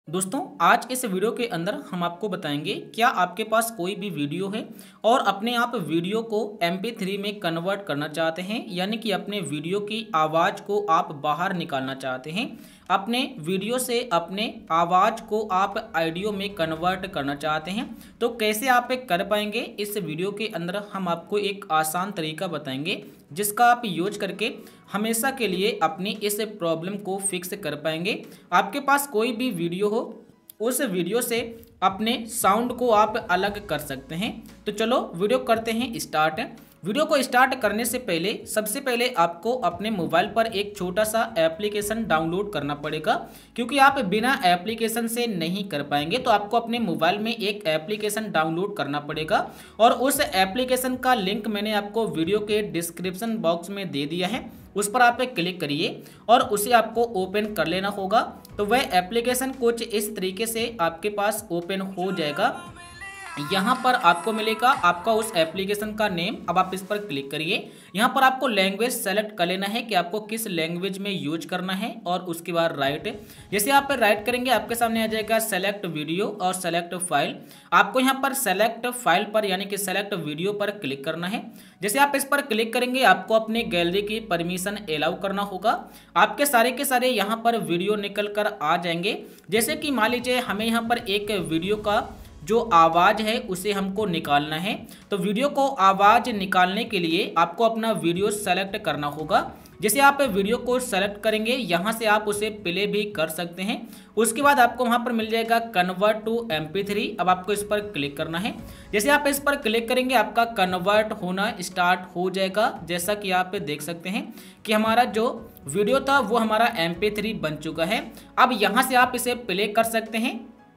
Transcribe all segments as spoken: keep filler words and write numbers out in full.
दोस्तों आज इस वीडियो के अंदर हम आपको बताएंगे क्या आपके पास कोई भी वीडियो है और अपने आप वीडियो को एम पी थ्री में कन्वर्ट करना चाहते हैं, यानी कि अपने वीडियो की आवाज़ को आप बाहर निकालना चाहते हैं। अपने वीडियो से अपने आवाज़ को आप ऑडियो में कन्वर्ट करना चाहते हैं, तो कैसे आप एक कर पाएंगे। इस वीडियो के अंदर हम आपको एक आसान तरीका बताएंगे जिसका आप यूज करके हमेशा के लिए अपनी इस प्रॉब्लम को फिक्स कर पाएंगे। आपके पास कोई भी वीडियो हो, उस वीडियो से अपने साउंड को आप अलग कर सकते हैं। तो चलो वीडियो करते हैं स्टार्ट। वीडियो को स्टार्ट करने से पहले सबसे पहले आपको अपने मोबाइल पर एक छोटा सा एप्लीकेशन डाउनलोड करना पड़ेगा, क्योंकि आप बिना एप्लीकेशन से नहीं कर पाएंगे। तो आपको अपने मोबाइल में एक एप्लीकेशन डाउनलोड करना पड़ेगा और उस एप्लीकेशन का लिंक मैंने आपको वीडियो के डिस्क्रिप्शन बॉक्स में दे दिया है। उस पर आप क्लिक करिए और उसे आपको ओपन कर लेना होगा। तो वह एप्लीकेशन कुछ इस तरीके से आपके पास ओपन हो जाएगा। यहाँ पर आपको मिलेगा आपका उस एप्लीकेशन का नेम। अब आप इस पर क्लिक करिए। यहाँ पर आपको लैंग्वेज सेलेक्ट कर लेना है कि आपको किस लैंग्वेज में यूज करना है, और उसके बाद राइट। जैसे आप राइट करेंगे आपके सामने आ जाएगा सेलेक्ट वीडियो और सेलेक्ट फाइल। आपको यहाँ पर सेलेक्ट फाइल पर यानी कि सेलेक्ट वीडियो पर क्लिक करना है। जैसे आप इस पर क्लिक करेंगे आपको अपनी गैलरी की परमिशन अलाउ करना होगा। आपके सारे के सारे यहाँ पर वीडियो निकल कर आ जाएंगे। जैसे कि मान लीजिए हमें यहाँ पर एक वीडियो का जो आवाज़ है उसे हमको निकालना है। तो वीडियो को आवाज़ निकालने के लिए आपको अपना वीडियो सेलेक्ट करना होगा। जैसे आप वीडियो को सेलेक्ट करेंगे यहाँ से आप उसे प्ले भी कर सकते हैं। उसके बाद आपको वहाँ पर मिल जाएगा convert to M P three. अब आपको इस पर क्लिक करना है। जैसे आप इस पर क्लिक करेंगे आपका कन्वर्ट होना स्टार्ट हो जाएगा। जैसा कि आप देख सकते हैं कि हमारा जो वीडियो था वो हमारा एम पी थ्री बन चुका है। अब यहाँ से आप इसे प्ले कर सकते हैं।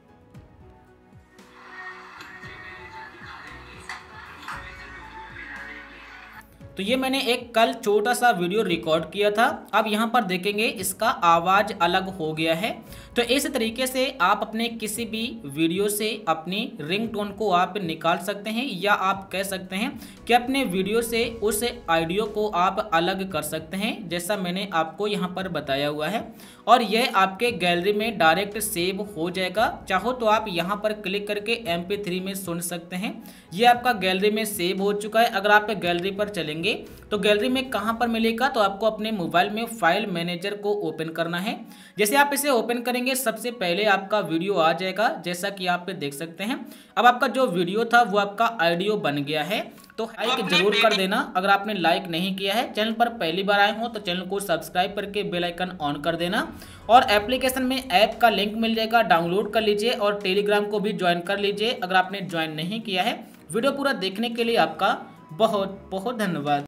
तो ये मैंने एक कल छोटा सा वीडियो रिकॉर्ड किया था। अब यहाँ पर देखेंगे इसका आवाज़ अलग हो गया है। तो इस तरीके से आप अपने किसी भी वीडियो से अपनी रिंगटोन को आप निकाल सकते हैं, या आप कह सकते हैं कि अपने वीडियो से उस ऑडियो को आप अलग कर सकते हैं, जैसा मैंने आपको यहाँ पर बताया हुआ है। और यह आपके गैलरी में डायरेक्ट सेव हो जाएगा। चाहो तो आप यहाँ पर क्लिक करके एम पी थ्री में सुन सकते हैं। ये आपका गैलरी में सेव हो चुका है। अगर आप गैलरी पर चलेंगे तो गैलरी में कहां पर मिलेगा, तो आपको अपने मोबाइल में फाइल मैनेजर को ओपन करना है। जैसे आप इसे ओपन करेंगे सबसे पहले आपका वीडियो आ जाएगा, जैसा कि आप देख सकते हैं। अब आपका जो वीडियो था वो आपका ऑडियो बन गया है। तो लाइक जरूर कर देना अगर आपने लाइक नहीं किया है। चैनल पर पहली बार आए हो तो चैनल को सब्सक्राइब करके बेल आइकन ऑन कर देना। और एप्लीकेशन में ऐप का लिंक मिल जाएगा, डाउनलोड कर लीजिए और टेलीग्राम को भी ज्वाइन कर लीजिए अगर आपने ज्वाइन नहीं किया है। वीडियो पूरा देखने के लिए आपका बहुत बहुत धन्यवाद।